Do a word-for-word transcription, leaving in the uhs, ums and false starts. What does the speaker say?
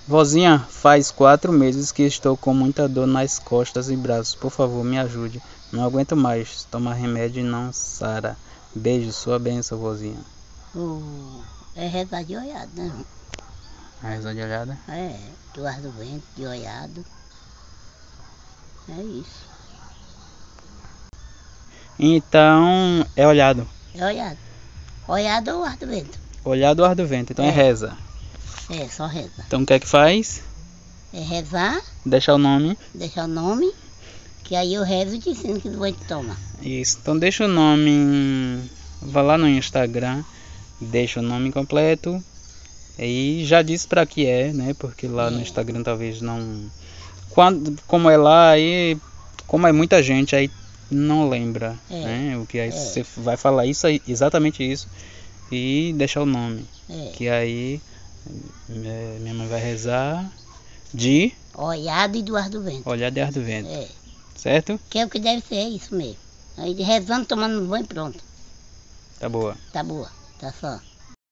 Vozinha, faz quatro meses que estou com muita dor nas costas e braços. Por favor, me ajude. Não aguento mais. Tomar remédio e não sara. Beijo, sua bênção, vozinha. Oh, é rezar de olhado, né? A reza de olhada? É, do ar do vento, de olhado. É isso. Então, é olhado. É olhado. Olhado ou ar do vento? Olhado ou ar do vento. Então é, É. reza. É, só reza. Então o que é que faz? É rezar, Deixa o nome. deixar o nome, que aí eu rezo e te ensino que o doente toma. Isso. Então deixa o nome. Vá lá no Instagram. Deixa o nome completo. E já disse para que é, né? Porque lá no É. Instagram talvez não. Quando, como é lá, aí. Como é muita gente, aí não lembra, É. né? O que aí É. você vai falar isso aí, exatamente isso. E deixar o nome. É. Que aí é, minha mãe vai rezar de Olhado e do ar do vento. olhar de ar do vento. É. Certo? Que é o que deve ser, é isso mesmo. Aí rezando, tomando banho, pronto. Tá boa. Tá boa, tá só.